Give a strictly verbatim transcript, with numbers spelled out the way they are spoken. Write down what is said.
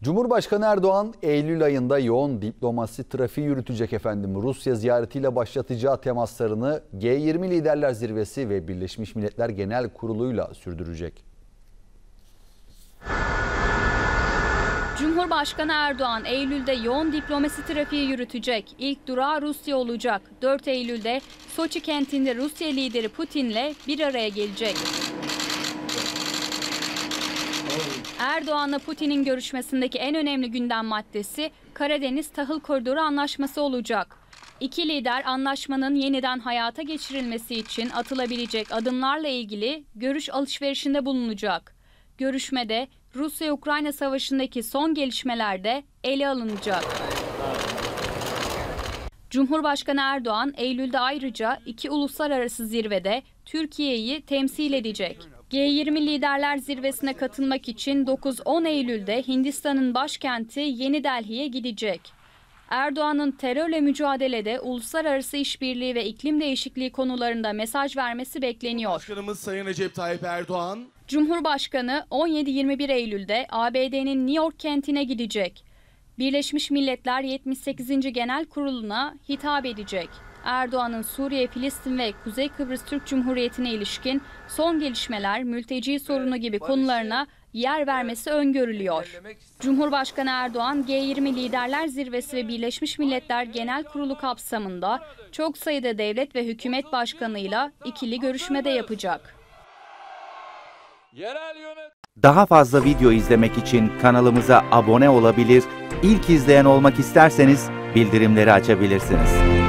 Cumhurbaşkanı Erdoğan Eylül ayında yoğun diplomasi trafiği yürütecek efendim. Rusya ziyaretiyle başlatacağı temaslarını G yirmi Liderler Zirvesi ve Birleşmiş Milletler Genel Kurulu'yla sürdürecek. Cumhurbaşkanı Erdoğan Eylül'de yoğun diplomasi trafiği yürütecek. İlk durağı Rusya olacak. dört Eylül'de Soçi kentinde Rusya lideri Putin'le bir araya gelecek. Erdoğan'la Putin'in görüşmesindeki en önemli gündem maddesi Karadeniz Tahıl Koridoru Anlaşması olacak. İki lider anlaşmanın yeniden hayata geçirilmesi için atılabilecek adımlarla ilgili görüş alışverişinde bulunacak. Görüşmede Rusya-Ukrayna savaşındaki son gelişmeler de ele alınacak. Cumhurbaşkanı Erdoğan Eylül'de ayrıca iki uluslararası zirvede Türkiye'yi temsil edecek. G yirmi Liderler Zirvesi'ne katılmak için dokuz on Eylül'de Hindistan'ın başkenti Yeni Delhi'ye gidecek. Erdoğan'ın terörle mücadelede uluslararası işbirliği ve iklim değişikliği konularında mesaj vermesi bekleniyor. Başkanımız Sayın Recep Tayyip Erdoğan. Cumhurbaşkanı on yedi yirmi bir Eylül'de A B D'nin New York kentine gidecek. Birleşmiş Milletler yetmiş sekizinci Genel Kurulu'na hitap edecek. Erdoğan'ın Suriye, Filistin ve Kuzey Kıbrıs Türk Cumhuriyeti'ne ilişkin son gelişmeler, mülteci sorunu gibi konularına yer vermesi öngörülüyor. Cumhurbaşkanı Erdoğan, G yirmi Liderler Zirvesi ve Birleşmiş Milletler Genel Kurulu kapsamında çok sayıda devlet ve hükümet başkanıyla ikili görüşme de yapacak. Daha fazla video izlemek için kanalımıza abone olabilir, ilk izleyen olmak isterseniz bildirimleri açabilirsiniz.